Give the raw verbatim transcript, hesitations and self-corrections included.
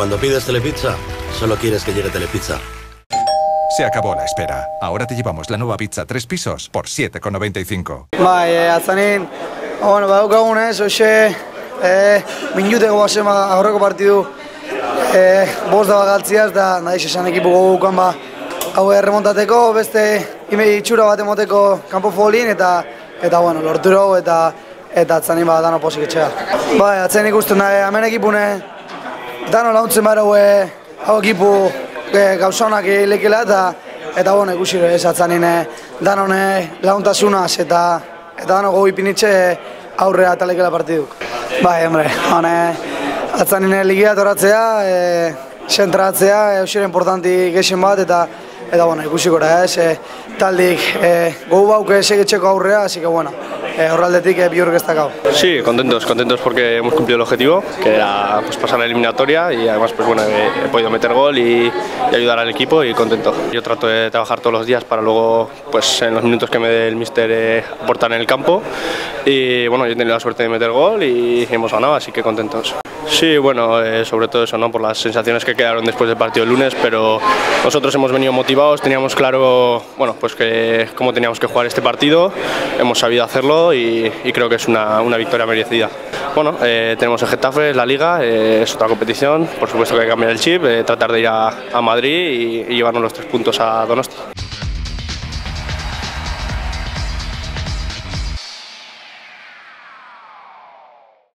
Cuando pides Telepizza, solo quieres que llegue Telepizza. Se acabó la espera. Ahora te llevamos la nueva pizza tres pisos por siete con noventa y cinco. Bai, e, atzanin, bueno, badaukagun ez, hoxe, e, minuteko basema aurreko partidu, e, bost da bagaltziaz, da nahiz esan ekipu gogukan ba, hau erremontateko, beste ime itxura bat emoteko kanpo folin, eta, eta bueno, lorturo eta, eta atzanin ba, dano posik etxea. Bai, atzanin ikusten da, hemen ekipune, dano launtzen barau, e, hau ekipu, E, gauza honak ilekela eta eta bueno, ikusi ez atzanin danon launtasunaz eta eta dano gogo ipinitxe aurrea eta lekela partiduk. Bai, hombre, hone atzanin ligia toratzea, e, zentratzea, euxera importanti gexen bat eta eta bueno, ikusi gora ez, e, taldik e, gogo bauke segetxeko aurrea, así que bueno, eh, horraldetik eh, biurk ez dakau. Sí, contentos, contentos porque hemos cumplido el objetivo, que era pues, pasar la eliminatoria y además pues bueno, he, he podido meter gol y, y ayudar al equipo y contento. Yo trato de trabajar todos los días para luego, pues en los minutos que me dé el míster, eh, aportar en el campo y bueno, yo he tenido la suerte de meter gol y hemos ganado, así que contentos. Sí, bueno, eh, sobre todo eso, ¿no? Por las sensaciones que quedaron después del partido el lunes, pero nosotros hemos venido motivados, teníamos claro, bueno, pues que cómo teníamos que jugar este partido, hemos sabido hacerlo y, y creo que es una, una victoria merecida. Bueno, eh, tenemos el Getafe, la Liga, eh, es otra competición, por supuesto que hay que cambiar el chip, eh, tratar de ir a, a Madrid y, y llevarnos los tres puntos a Donosti.